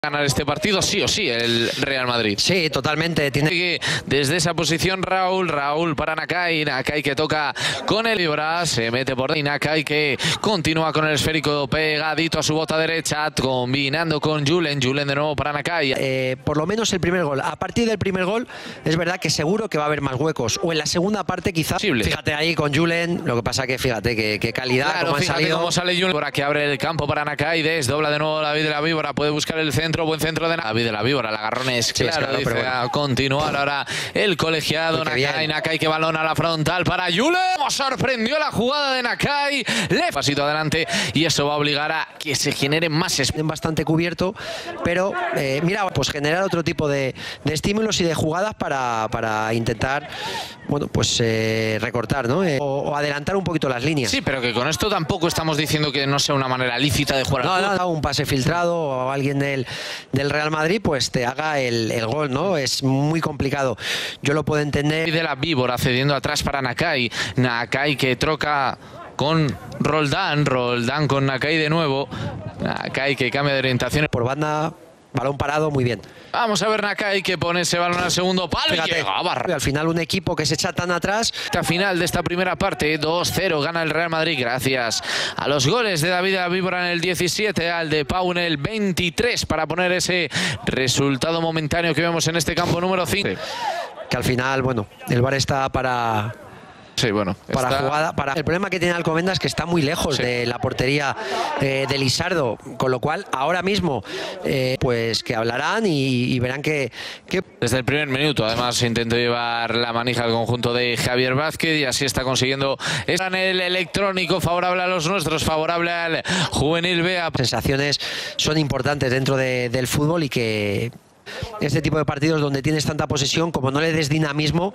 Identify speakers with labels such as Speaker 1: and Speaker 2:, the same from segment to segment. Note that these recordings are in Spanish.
Speaker 1: Ganar este partido sí o sí el Real Madrid.
Speaker 2: Sí, totalmente. Tiene
Speaker 1: que desde esa posición Raúl para Nakai que toca con el Víbora, se mete por ahí Nakai que continúa con el esférico pegadito a su bota derecha, combinando con Julen de nuevo para Nakai.
Speaker 2: Por lo menos el primer gol. A partir del primer gol es verdad que seguro que va a haber más huecos. O en la segunda parte quizás. Fíjate ahí con Julen, lo que pasa que fíjate qué calidad.
Speaker 1: Claro, fíjate cómo sale Julen que abre el campo para Nakai, desdobla de nuevo David de la Víbora, puede buscar el centro. Buen centro de David de la Víbora, el agarrón es claro, dice, pero bueno. A continuar ahora el colegiado Nakai que balón a la frontal para Julen. Sorprendió la jugada de Nakai, pasito adelante y eso va a obligar a que se genere más espacio.
Speaker 2: Bastante cubierto, pero mira, pues generar otro tipo de estímulos y de jugadas para intentar, bueno, pues recortar, ¿no? O adelantar un poquito las líneas.
Speaker 1: Sí, pero que con esto tampoco estamos diciendo que no sea una manera lícita de jugar.
Speaker 2: No, un pase filtrado o alguien del Real Madrid pues te haga el gol, ¿no? Es muy complicado. Yo lo puedo entender.
Speaker 1: De la Víbora cediendo atrás para Nakai que troca con Roldán con Nakai de nuevo. Nakai que cambia de orientación.
Speaker 2: Por banda, balón parado, muy bien.
Speaker 1: Vamos a ver Nakai que pone ese balón al segundo palo.
Speaker 2: Fíjate, y al final un equipo que se echa tan atrás.
Speaker 1: Esta final de esta primera parte, 2-0 gana el Real Madrid gracias a los goles de David de la Víbora en el 17, al de Pau en el 23 para poner ese resultado momentáneo que vemos en este campo número 5. Sí.
Speaker 2: Que al final, bueno, el VAR está para...
Speaker 1: Sí, bueno,
Speaker 2: jugada. El problema que tiene Alcobendas es que está muy lejos de la portería de Lizardo, con lo cual ahora mismo pues que hablarán y verán que...
Speaker 1: Desde el primer minuto además intentó llevar la manija al conjunto de Javier Vázquez y así está consiguiendo en el electrónico favorable a los nuestros, favorable al Juvenil B.
Speaker 2: Sensaciones son importantes dentro del fútbol y que... Este tipo de partidos donde tienes tanta posesión, como no le des dinamismo,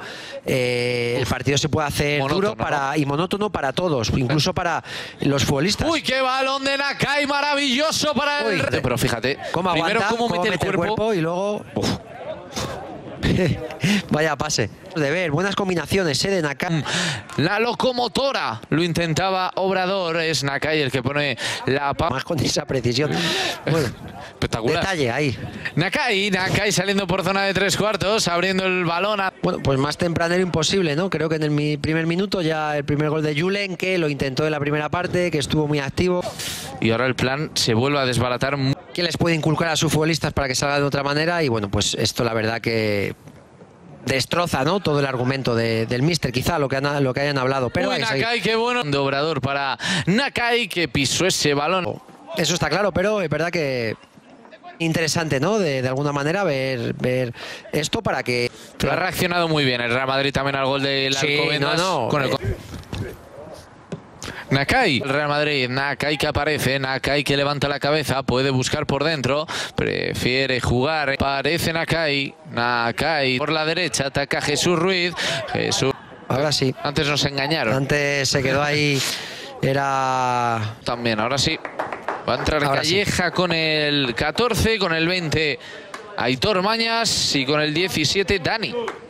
Speaker 2: el partido se puede hacer monótono, duro y monótono para todos, incluso para los futbolistas.
Speaker 1: ¡Uy, qué balón de Nakai! Maravilloso para el... Pero fíjate,
Speaker 2: cómo
Speaker 1: primero
Speaker 2: aguanta,
Speaker 1: cómo mete el cuerpo
Speaker 2: y luego... Vaya pase. De ver, buenas combinaciones de Nakai.
Speaker 1: La locomotora lo intentaba Obrador, es Nakai el que pone la...
Speaker 2: Más con esa precisión. Bueno,
Speaker 1: espectacular.
Speaker 2: Detalle ahí.
Speaker 1: Nakai saliendo por zona de 3/4, abriendo el balón.
Speaker 2: Bueno, pues más tempranero imposible, ¿no? Creo que en el primer minuto ya el primer gol de Julen, que lo intentó en la primera parte, que estuvo muy activo.
Speaker 1: Y ahora el plan se vuelve a desbaratar.
Speaker 2: ¿Qué les puede inculcar a sus futbolistas para que salgan de otra manera? Y bueno, pues esto la verdad que destroza, ¿no? Todo el argumento del míster, quizá lo que hayan hablado. Pero
Speaker 1: Nakai, qué bueno de Obrador para Nakai que pisó ese balón.
Speaker 2: Eso está claro, pero es verdad que interesante, ¿no? De alguna manera ver esto para que...
Speaker 1: Pero ha reaccionado muy bien el Real Madrid también al gol del Alcobendas. Con el... Nakai, el Real Madrid, Nakai que aparece, Nakai que levanta la cabeza, puede buscar por dentro, prefiere jugar, aparece Nakai por la derecha, ataca Jesús Ruiz,
Speaker 2: Ahora sí.
Speaker 1: Antes nos engañaron.
Speaker 2: Antes se quedó ahí, era...
Speaker 1: También, ahora sí. Va a entrar Calleja con el 14, con el 20 Aitor Mañas y con el 17 Dani.